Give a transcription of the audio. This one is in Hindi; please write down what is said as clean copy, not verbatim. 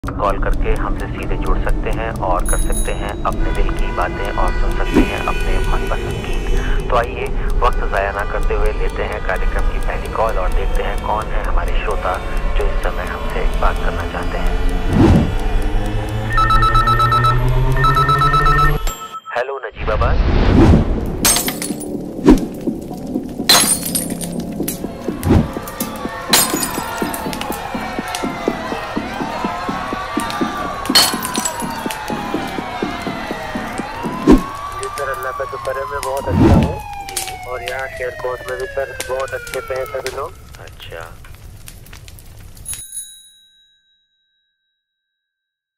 कॉल करके हमसे सीधे जुड़ सकते हैं और कर सकते हैं अपने दिल की बातें और सुन सकते हैं अपने मनपसंद गीत। तो आइए वक्त ज़ाया ना करते हुए लेते हैं कार्यक्रम की पहली कॉल और देखते हैं कौन है हमारे श्रोता जो इस समय हमसे बात करना चाहते हैं। हेलो नजीबाबाद। सर अल्लाह का शुक्र है, मैं बहुत अच्छा हूँ। और यहाँ शेरकोट में भी सर बहुत अच्छे पे हैं सभी लोग। अच्छा,